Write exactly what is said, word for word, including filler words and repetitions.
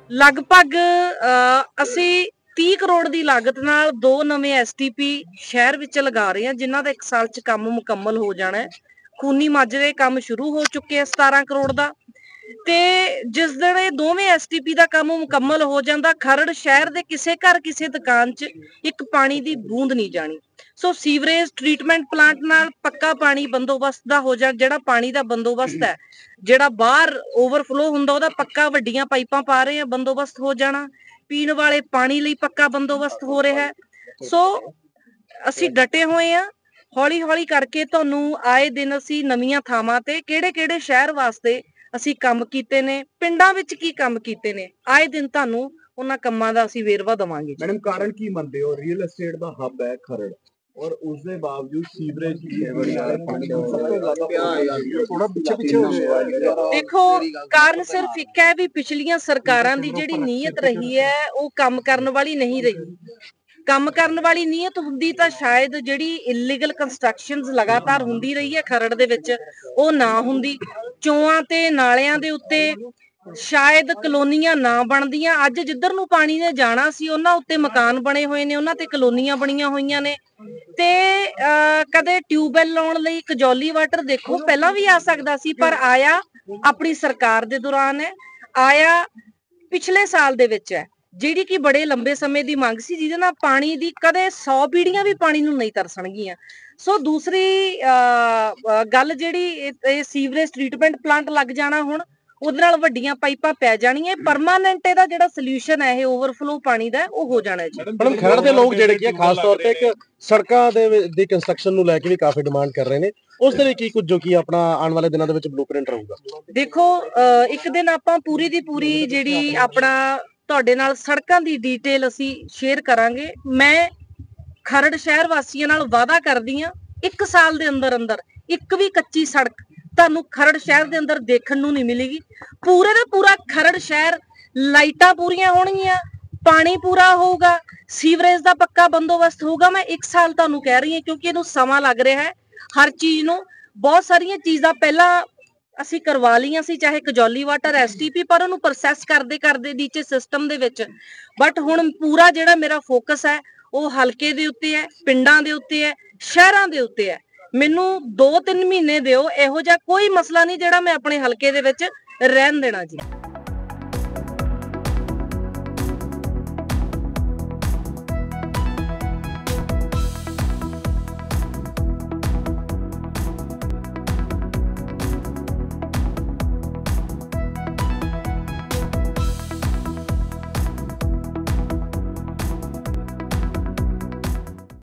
ਲਗਭਗ ਅਸੀਂ तीह करोड़ की लागत नाल दो नवे एस टी पी शहर विच लगा रहे हैं, जिन्हां दा एक साल च काम मुकम्मल हो जाना है। खूनी माजरे काम शुरू हो चुके हैं सतारह करोड़ का। ते जिस दिन ये दोवें एस टी पी का काम मुकम्मल हो जाता, खरड़ शहर के किसी घर किसी दुकान च एक पानी की बूंद नहीं जानी। सो सीवरेज ट्रीटमेंट प्लांट नाल पक्का पानी बंदोबस्त का हो जा, जिहड़ा पानी का बंदोबस्त है, जिहड़ा बाहर ओवरफ्लो हुंदा ओहदा पक्का वड्डियां पाइपां पा रहे हैं, बंदोबस्त हो जाना। पीण वाले पानी लई पक्का बंदोबस्त हो रहा है। सो असी डटे हुए हैं, हौली हौली करके तुहानूं आए दिन असी नवीं थावां ते किहड़े किहड़े शहर वास्ते असी काम कीते ने, पिंडां विच की काम कीते ने, आए दिन तुहानूं उन्हां कम्मां दा असी वेरवा देवांगे। मैडम कारण की मनदे हो? रियल एस्टेट दा हब है खरड़ और उसके बावजूद सीवरेज की देखो कारण सिर्फ एक है भी पिछलियां सरकारां दी जिहड़ी नीयत रही है वो काम करन वाली नहीं रही। काम करन वाली नीयत हुंदी तां शायद जिहड़ी इलीगल कंस्ट्रक्शनस लगातार हुंदी रही है खरड़ दे विच वो ना हुंदी। चोआं ते नालियां दे उत्ते शायद कलोनियां ना बनदियां। अज जिधर नूं पानी ने जाना सी उन्हां उत्ते मकान बने हुए ने, उन्हां ते कलोनियां बणीਆਂ होईਆਂ ने। ते कदे ट्यूबवैल लाउण लई कजौली वाटर देखो पहलां भी आ सकदा सी, पर आया अपनी सरकार दे दौरान है, आया पिछले साल दे विच है, जिहड़ी कि बड़े लंबे समय दी मंग सी, जिहदे नाल पानी दी कदे सौ पीढ़ियां भी पानी नूं नहीं तरसणगीਆਂ। सो दूसरी गल जिहड़ी सीवरेज ट्रीटमेंट प्लांट लग जाना हुण ਉਹਦੇ ਨਾਲ ਵੱਡੀਆਂ ਪਾਈਪਾਂ ਪੈ ਜਾਣੀਆਂ। ਪਰਮਾਨੈਂਟ ਇਹਦਾ ਜਿਹੜਾ ਸੋਲੂਸ਼ਨ ਹੈ ਇਹ ਓਵਰਫਲੋ ਪਾਣੀ ਦਾ ਉਹ ਹੋ ਜਾਣਾ ਜੀ। ਮੈਡਮ ਖਰੜ ਦੇ ਲੋਕ ਜਿਹੜੇ ਕਿ ਖਾਸ ਤੌਰ ਤੇ ਇੱਕ ਸੜਕਾਂ ਦੇ ਦੀ ਕੰਸਟਰਕਸ਼ਨ ਨੂੰ ਲੈ ਕੇ ਵੀ ਕਾਫੀ ਡਿਮਾਂਡ ਕਰ ਰਹੇ ਨੇ, ਉਸ ਦੇ ਲਈ ਕੀ ਕੁਝ ਜੋ ਕਿ ਆਪਣਾ ਆਉਣ ਵਾਲੇ ਦਿਨਾਂ ਦੇ ਵਿੱਚ ਬਲੂਪ੍ਰਿੰਟ ਰਹੂਗਾ? ਦੇਖੋ ਇੱਕ ਦਿਨ ਆਪਾਂ ਪੂਰੀ ਦੀ ਪੂਰੀ ਜਿਹੜੀ ਆਪਣਾ ਤੁਹਾਡੇ ਨਾਲ ਸੜਕਾਂ ਦੀ ਡਿਟੇਲ ਅਸੀਂ ਸ਼ੇਅਰ ਕਰਾਂਗੇ। ਮੈਂ ਖਰੜ ਸ਼ਹਿਰ ਵਾਸੀਆਂ ਨਾਲ ਵਾਅਦਾ ਕਰਦੀ ਹਾਂ ਇੱਕ ਸਾਲ ਦੇ ਅੰਦਰ ਅੰਦਰ ਇੱਕ ਵੀ ਕੱਚੀ ਸੜਕ ਤੁਹਾਨੂੰ ਖਰੜ ਸ਼ਹਿਰ ਦੇ ਅੰਦਰ ਦੇਖਣ ਨੂੰ ਨਹੀਂ ਮਿਲੇਗੀ। ਪੂਰੇ ਦਾ ਪੂਰਾ ਖਰੜ ਸ਼ਹਿਰ ਲਾਈਟਾਂ ਪੂਰੀਆਂ ਹੋਣਗੀਆਂ, ਪਾਣੀ ਪੂਰਾ ਹੋਊਗਾ, ਸੀਵਰੇਜ ਦਾ ਪੱਕਾ ਬੰਦੋਬਸਤ ਹੋਊਗਾ। ਮੈਂ ਇੱਕ ਸਾਲ ਤੁਹਾਨੂੰ ਕਹਿ ਰਹੀ ਹਾਂ ਕਿਉਂਕਿ ਇਹਨੂੰ ਸਮਾਂ ਲੱਗ ਰਿਹਾ ਹੈ ਹਰ ਚੀਜ਼ ਨੂੰ। ਬਹੁਤ ਸਾਰੀਆਂ ਚੀਜ਼ਾਂ ਪਹਿਲਾਂ ਅਸੀਂ ਕਰਵਾ ਲਈਆਂ ਸੀ, ਚਾਹੇ Kajauli water S T P, ਪਰ ਉਹਨੂੰ ਪ੍ਰੋਸੈਸ ਕਰਦੇ ਕਰਦੇ ਨੀਚੇ ਸਿਸਟਮ ਦੇ ਵਿੱਚ। ਬਟ ਹੁਣ ਪੂਰਾ ਜਿਹੜਾ ਮੇਰਾ ਫੋਕਸ ਹੈ ਉਹ ਹਲਕੇ ਦੇ ਉੱਤੇ ਹੈ, ਪਿੰਡਾਂ ਦੇ ਉੱਤੇ ਹੈ, ਸ਼ਹਿਰਾਂ ਦੇ ਉੱਤੇ ਹੈ। ਮੈਨੂੰ ਦੋ ਤਿੰਨ ਮਹੀਨੇ ਦਿਓ, ਇਹੋ ਜਿਹਾ ਕੋਈ ਮਸਲਾ ਨਹੀਂ ਜਿਹੜਾ ਮੈਂ ਆਪਣੇ ਹਲਕੇ ਦੇ ਵਿੱਚ ਰਹਿਣ ਦੇਣਾ ਜੀ।